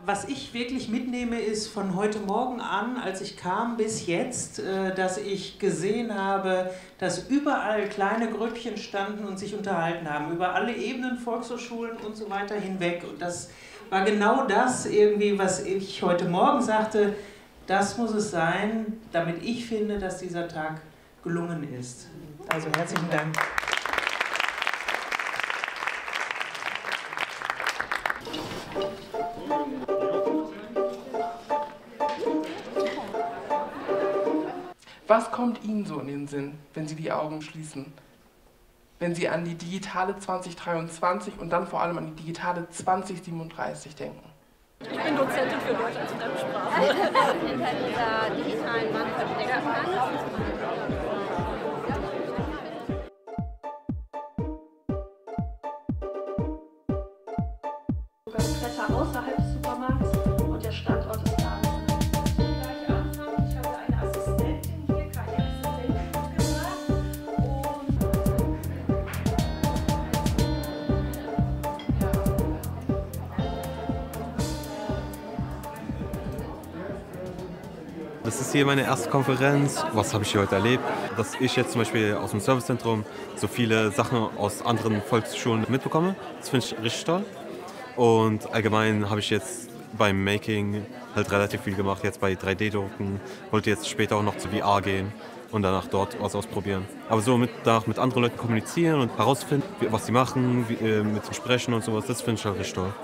Was ich wirklich mitnehme, ist von heute Morgen an, als ich kam, bis jetzt, dass ich gesehen habe, dass überall kleine Grüppchen standen und sich unterhalten haben, über alle Ebenen, Volkshochschulen und so weiter hinweg. Und das war genau das irgendwie, was ich heute Morgen sagte, das muss es sein, damit ich finde, dass dieser Tag gelungen ist. Also herzlichen Dank. Was kommt Ihnen so in den Sinn, wenn Sie die Augen schließen? Wenn Sie an die digitale 2023 und dann vor allem an die digitale 2037 denken? Ich bin Dozentin für Deutsch als Fremdsprache. In dieser digitalen Mannverstärkung. Das Kletter außerhalb des Supermarkts und der Standort ist da. Gleich anfangen. Ich habe eine Assistentin hier, keine Assistentin mitgebracht. Das ist hier meine erste Konferenz. Was habe ich hier heute erlebt? Dass ich jetzt zum Beispiel aus dem Servicezentrum so viele Sachen aus anderen Volksschulen mitbekomme. Das finde ich richtig toll. Und allgemein habe ich jetzt beim Making halt relativ viel gemacht. Jetzt bei 3D-Drucken. Wollte jetzt später auch noch zu VR gehen und danach dort was ausprobieren. Aber so mit anderen Leuten kommunizieren und herausfinden, was sie machen, mit ihnen sprechen und sowas, das finde ich halt richtig toll.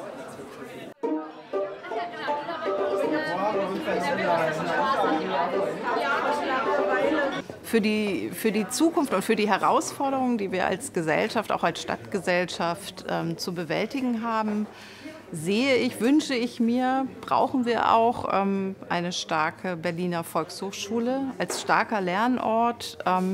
Für die Zukunft und für die Herausforderungen, die wir als Gesellschaft, auch als Stadtgesellschaft zu bewältigen haben, wünsche ich mir, brauchen wir auch eine starke Berliner Volkshochschule als starker Lernort.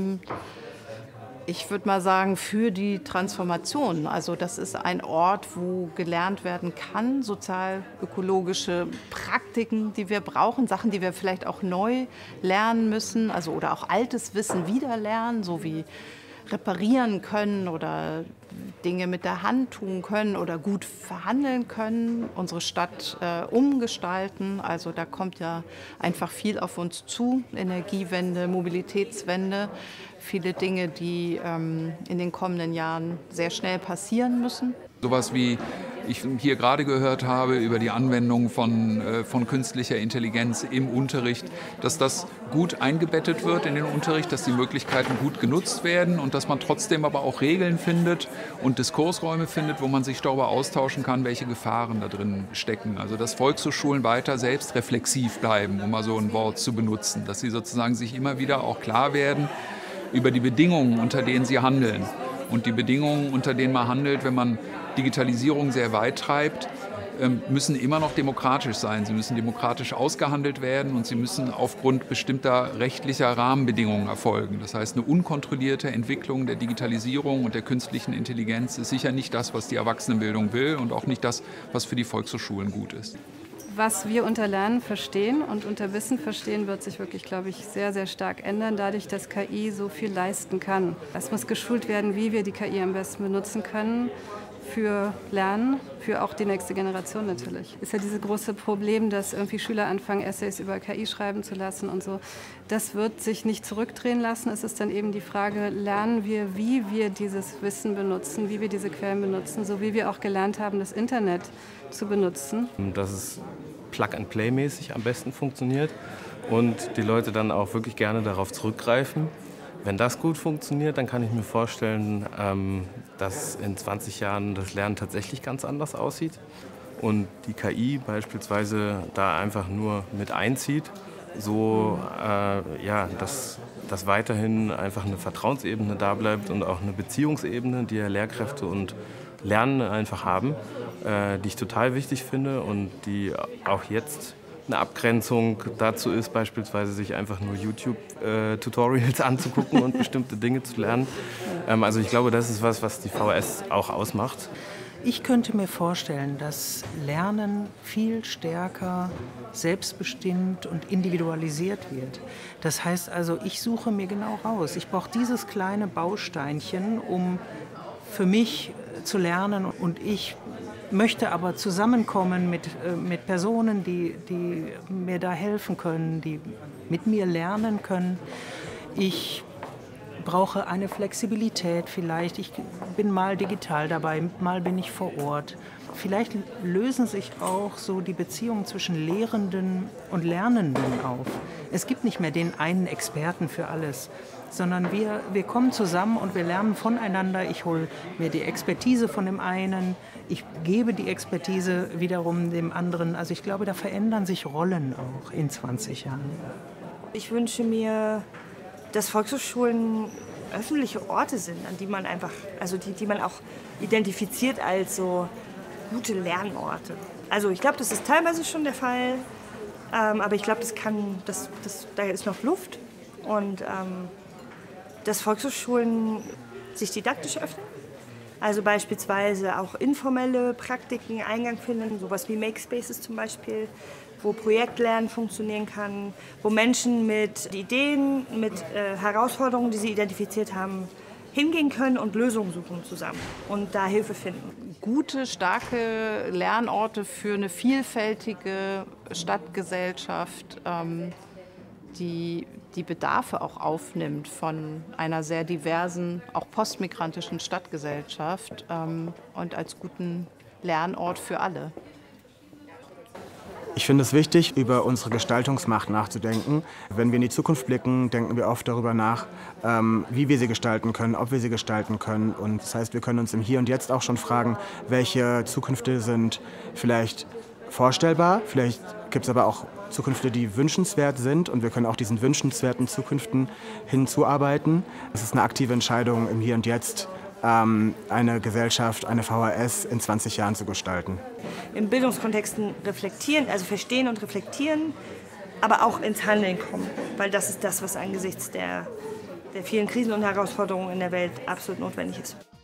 Ich würde mal sagen, für die Transformation. Also das ist ein Ort, wo gelernt werden kann, sozial-ökologische Praktiken, die wir brauchen, Sachen, die wir vielleicht auch neu lernen müssen, also oder auch altes Wissen wieder lernen, so wie reparieren können oder Dinge mit der Hand tun können oder gut verhandeln können, unsere Stadt umgestalten. Also da kommt ja einfach viel auf uns zu, Energiewende, Mobilitätswende, viele Dinge, die in den kommenden Jahren sehr schnell passieren müssen. Sowas wie ich hier gerade gehört habe über die Anwendung von künstlicher Intelligenz im Unterricht, dass das gut eingebettet wird in den Unterricht, dass die Möglichkeiten gut genutzt werden und dass man trotzdem aber auch Regeln findet und Diskursräume findet, wo man sich darüber austauschen kann, welche Gefahren da drin stecken. Also dass Volkshochschulen weiter selbstreflexiv bleiben, um mal so ein Wort zu benutzen, dass sie sozusagen sich immer wieder auch klar werden über die Bedingungen, unter denen sie handeln. Und die Bedingungen, unter denen man handelt, wenn man Digitalisierung sehr weit treibt, müssen immer noch demokratisch sein. Sie müssen demokratisch ausgehandelt werden und sie müssen aufgrund bestimmter rechtlicher Rahmenbedingungen erfolgen. Das heißt, eine unkontrollierte Entwicklung der Digitalisierung und der künstlichen Intelligenz ist sicher nicht das, was die Erwachsenenbildung will und auch nicht das, was für die Volkshochschulen gut ist. Was wir unter Lernen verstehen und unter Wissen verstehen, wird sich wirklich, glaube ich, sehr, sehr stark ändern, dadurch, dass KI so viel leisten kann. Es muss geschult werden, wie wir die KI am besten benutzen können für Lernen, für auch die nächste Generation natürlich. Ist ja dieses große Problem, dass irgendwie Schüler anfangen, Essays über KI schreiben zu lassen und so. Das wird sich nicht zurückdrehen lassen. Es ist dann eben die Frage, lernen wir, wie wir dieses Wissen benutzen, wie wir diese Quellen benutzen, so wie wir auch gelernt haben, das Internet zu benutzen. Dass es Plug-and-Play-mäßig am besten funktioniert und die Leute dann auch wirklich gerne darauf zurückgreifen. Wenn das gut funktioniert, dann kann ich mir vorstellen, dass in 20 Jahren das Lernen tatsächlich ganz anders aussieht und die KI beispielsweise da einfach nur mit einzieht, so dass weiterhin einfach eine Vertrauensebene da bleibt und auch eine Beziehungsebene, die ja Lehrkräfte und Lernende einfach haben, die ich total wichtig finde und die auch jetzt eine Abgrenzung dazu ist, beispielsweise sich einfach nur YouTube-Tutorials anzugucken und bestimmte Dinge zu lernen. Also ich glaube, das ist was die VHS auch ausmacht. Ich könnte mir vorstellen, dass Lernen viel stärker selbstbestimmt und individualisiert wird. Das heißt also, ich suche mir genau raus. Ich brauche dieses kleine Bausteinchen, um für mich zu lernen und ich möchte aber zusammenkommen mit Personen, die mir da helfen können, die mit mir lernen können. Ich brauche eine Flexibilität vielleicht. Ich bin mal digital dabei, mal bin ich vor Ort. Vielleicht lösen sich auch so die Beziehungen zwischen Lehrenden und Lernenden auf. Es gibt nicht mehr den einen Experten für alles, sondern wir kommen zusammen und wir lernen voneinander. Ich hole mir die Expertise von dem einen, ich gebe die Expertise wiederum dem anderen. Also ich glaube, da verändern sich Rollen auch in 20 Jahren. Ich wünsche mir, dass Volkshochschulen öffentliche Orte sind, an die man einfach, also die man auch identifiziert als so gute Lernorte. Also ich glaube, das ist teilweise schon der Fall, aber ich glaube, da ist noch Luft und dass Volkshochschulen sich didaktisch öffnen. Also beispielsweise auch informelle Praktiken Eingang finden, sowas wie Makespaces zum Beispiel, wo Projektlernen funktionieren kann, wo Menschen mit Ideen, mit Herausforderungen, die sie identifiziert haben, hingehen können und Lösungen suchen zusammen und da Hilfe finden. Gute, starke Lernorte für eine vielfältige Stadtgesellschaft, die die Bedarfe auch aufnimmt von einer sehr diversen, auch postmigrantischen Stadtgesellschaft und als guten Lernort für alle. Ich finde es wichtig, über unsere Gestaltungsmacht nachzudenken. Wenn wir in die Zukunft blicken, denken wir oft darüber nach, wie wir sie gestalten können, ob wir sie gestalten können. Und das heißt, wir können uns im Hier und Jetzt auch schon fragen, welche Zukünfte sind vielleicht vorstellbar. Vielleicht gibt es aber auch Zukünfte, die wünschenswert sind. Und wir können auch diesen wünschenswerten Zukünften hinzuarbeiten. Es ist eine aktive Entscheidung im Hier und Jetzt, eine Gesellschaft, eine VHS in 20 Jahren zu gestalten. In Bildungskontexten reflektieren, also verstehen und reflektieren, aber auch ins Handeln kommen, weil das ist das, was angesichts der vielen Krisen und Herausforderungen in der Welt absolut notwendig ist.